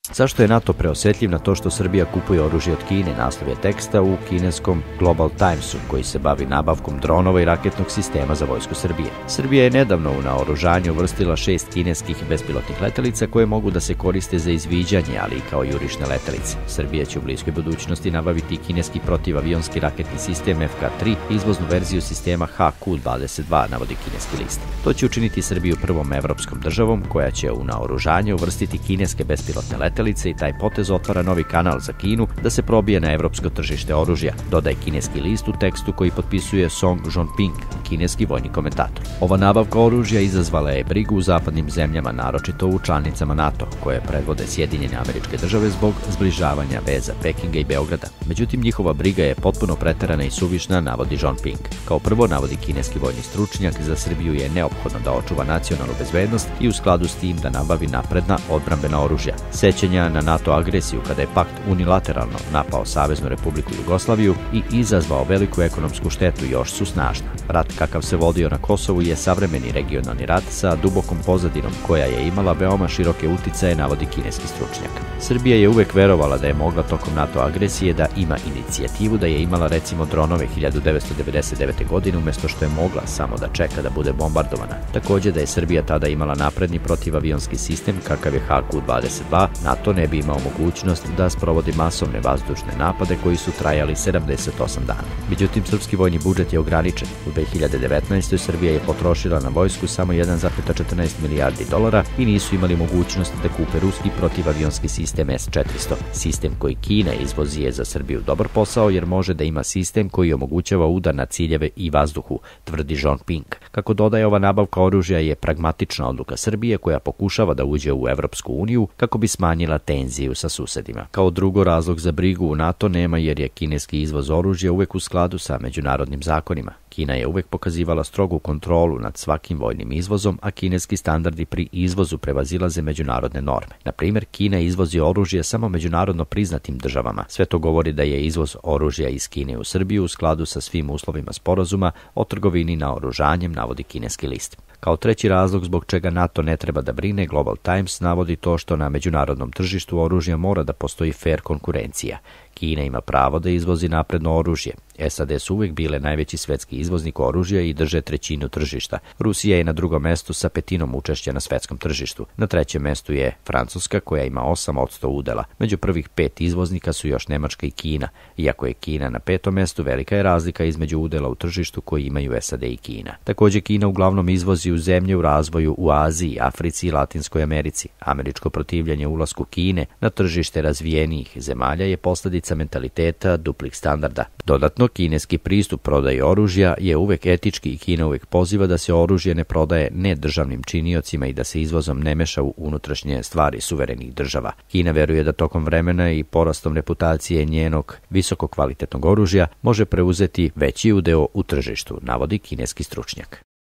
Zašto je NATO preosetljiv na to što Srbija kupuje oružje od Kine? Naslov je teksta u kineskom Global Timesu, koji se bavi nabavkom dronova i raketnog sistema za vojsku Srbije. Srbija je nedavno u naoružanje uvrstila 6 kineskih bespilotnih letelica koje mogu da se koriste za izviđanje, ali i kao jurišne letelice. Srbija će u bliskoj budućnosti nabaviti kineski protivavionski raketni sistem FK-3 i izvoznu verziju sistema HQ-22, navodi kineski list. To će učiniti Srbiju prvom evropskom državom koja će u naoružanje uvrstiti kineske bespilotne letelice i taj potez otvara novi kanal za Kinu da se probije na evropsko tržište oružja, dodaje kineski list u tekstu koji potpisuje Song Zhongping, kineski vojni komentator. Ova nabavka oružja izazvala je brigu u zapadnim zemljama, naročito u članicama NATO, koje predvode Sjedinjene Američke Države zbog zbližavanja veza Pekinga i Beograda. Međutim, njihova briga je potpuno preterana i suvišna, navodi Zhongping. Kao prvo, navodi kineski vojni stručnjak, za Srbiju je neophodno da očuva nacionalnu bezbednost i u skladu s tim da nabavi napredna odbrambena oružja. Sećanja na NATO agresiju kada je pakt unilateralno napao Saveznu Republiku Jugoslaviju i izazvao veliku ekonomsku štetu još su snažna. Rat kakav se vodio na Kosovu je savremeni regionalni rat sa dubokom pozadinom koja je imala veoma široke uticaje, navodi kineski stručnjak. Srbija je uvek verovala da je mogla tokom NATO agresije da ima inicijativu, da je imala recimo dronove 1999. godine umjesto što je mogla samo da čeka da bude bombardovana. Takođe da je Srbija tada imala napredni protivavionski sistem kakav je HQ-22, NATO ne bi imao mogućnost da sprovodi masovne vazdušne napade koji su trajali 78 dana. Međutim, srpski vojni budžet je ograničen. U 2019. Srbija je potrošila na vojsku samo 1,14 milijardi dolara i nisu imali mogućnost da kupe ruski protivavionski sistem S-400. Sistem koji Kina izvozi je za Srbiju dobar posao jer može da ima sistem koji omogućava udar na ciljeve i vazduhu, tvrdi Zhongping. Kako dodaje, ova nabavka oružja je pragmatična odluka Srbije koja pokušava da uđe u Evropsku uniju kako bi smanjila tenziju sa susedima. Kao drugo, razlog za brigu u NATO nema jer je kineski izvoz oružja uvek u skladu sa međunarodnim zakonima. Kina je uvek pokazivala strogu kontrolu nad svakim vojnim izvozom, a kineski standardi pri izvozu prevazilaze međunarodne norme. Na primjer, Kina izvozi oružje samo međunarodno priznatim državama. Sve to govori da je izvoz oružja iz Kine u Srbiju u skladu sa svim uslovima sporazuma o trgovini naoružanjem, navodi kineski list. Kao treći razlog zbog čega NATO ne treba da brine, Global Times navodi to što na međunarodnom tržištu oružja mora da postoji fair konkurencija. Kina ima pravo da izvozi napredno oružje. SAD su uvek bile najveći svetski izvoznik oružja i drže trećinu tržišta. Rusija je na drugom mestu sa 1/5 učešća na svetskom tržištu. Na trećem mestu je Francuska koja ima 8% udela. Među prvih 5 izvoznika su još Nemačka i Kina. Iako je Kina na 5. mestu, velika je razlika između udela u tržištu koji imaju SAD i Kina. Takođe, Kina uglavnom izvozi u zemlje u razvoju u Aziji, Africi i Latinskoj Americi. Američko protivljenje ulasku Kine na tržište razvijenijih zemalja je posljedica mentaliteta duplih standarda. Dodatno, kineski pristup prodaji oružja je uvek etički i Kina uvek poziva da se oružje ne prodaje nedržavnim činiocima i da se izvozom ne meša u unutrašnje stvari suverenih država. Kina veruje da tokom vremena i porastom reputacije njenog visokokvalitetnog oružja može preuzeti veći udeo u tržištu, navodi kineski stručnjak.